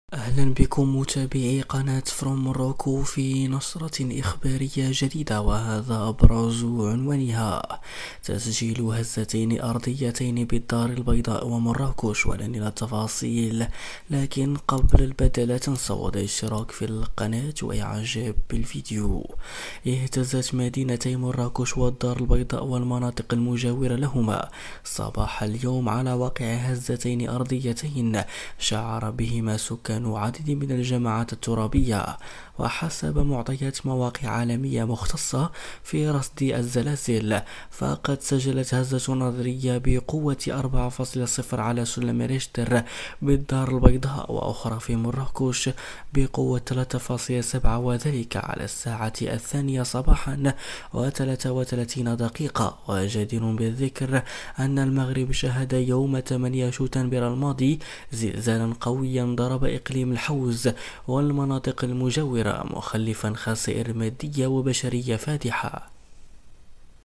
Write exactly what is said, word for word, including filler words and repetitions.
أهلا بكم متابعي قناة فروم موروكو في نشرة إخبارية جديدة، وهذا أبرز عنوانها: تسجيل هزتين أرضيتين بالدار البيضاء ومراكش. ولن إلى التفاصيل، لكن قبل البدء لا تنسوا الاشتراك في القناة وإعجاب بالفيديو. اهتزت مدينتي مراكش والدار البيضاء والمناطق المجاورة لهما صباح اليوم على وقع هزتين أرضيتين شعر بهما سكان عدد من الجماعات الترابية. وحسب معطيات مواقع عالمية مختصة في رصد الزلازل، فقد سجلت هزة نظرية بقوة أربعة فاصلة صفر على سلم ريشتر بالدار البيضاء، وأخرى في مراكش بقوة ثلاثة فاصلة سبعة، وذلك على الساعة الثانية صباحا وثلاثة وثلاثين دقيقة. وجدير بالذكر أن المغرب شهد يوم ثمانية شتنبر الماضي زلزالا قويا ضرب إقليم الحوز والمناطق المجاورة، مخلفا خسائر مادية وبشرية فادحة.